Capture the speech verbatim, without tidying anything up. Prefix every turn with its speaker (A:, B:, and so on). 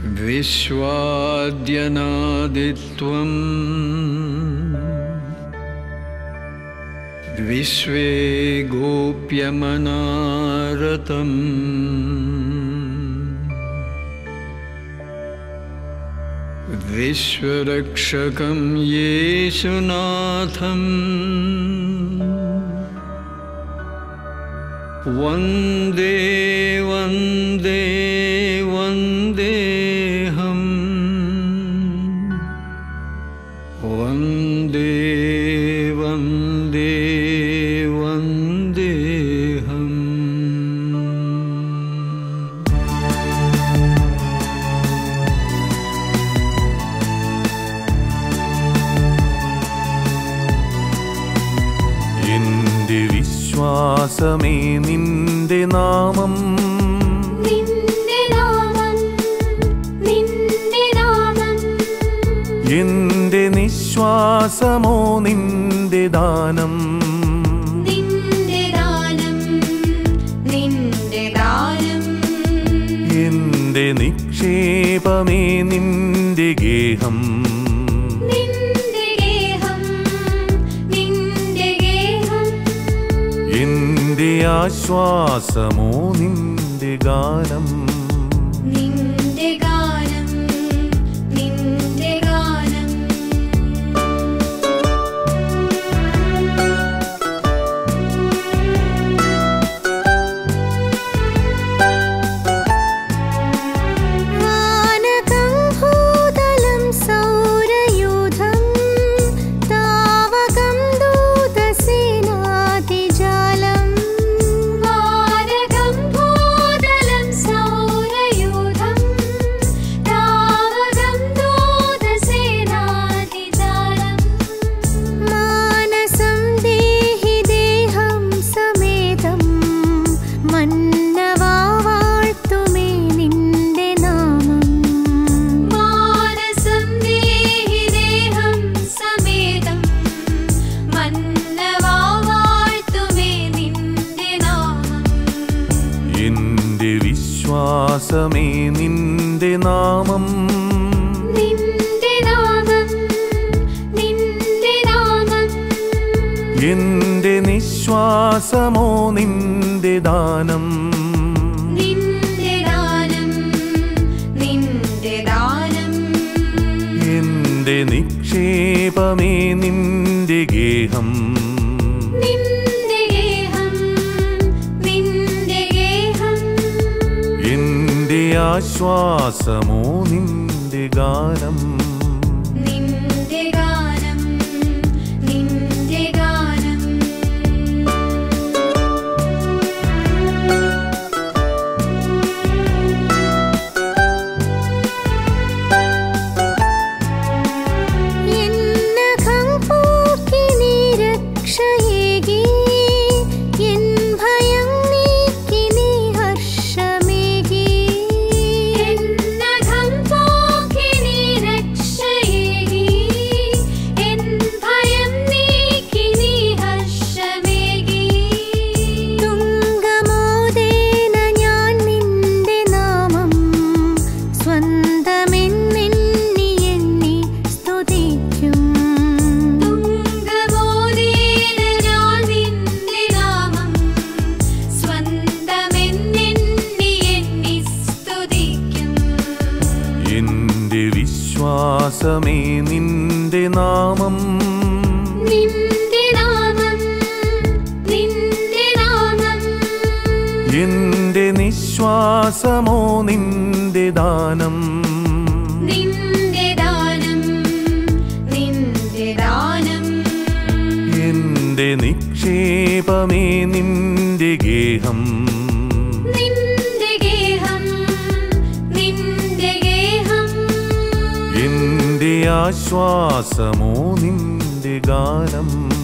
A: विश्वाद्यनादित्वं विश्वे गोप्यमनारतं विश्वरक्षकं येशुनाथं वन्दे वन्दे वन्देऽहम् वन्दे वन्दे वन्देऽहम्।
B: എന്റെ വിശ്വാസമേ നിന്റെ നാമം എന്റെ നിശ്വാസമോ നിന്റെ ദാനം എന്റെ നിക്ഷേപമേ നിന്റെ ഗേഹം എന്റെ ആശ്വാസമോ നിന്റെ ഗാനം എന്റെ വിശ്വാസമേ നിന്റെ നാമം എന്റെ നിശ്വാസമോ നിന്റെ ദാനം എന്റെ നിക്ഷേപമേ നിന്റെ ഗേഹം എന്റെ ആശ്വാസമോ നിന്റെ ഗാനം എന്റെ വിശ്വാസമേ നിന്റെ നാമം എന്റെ നിശ്വാസമോ നിന്റെ ദാനം എന്റെ നിക്ഷേപമേ നിന്റെ ഗേഹം എന്റെ ആശ്വാസമോ നിന്റെ ഗാനം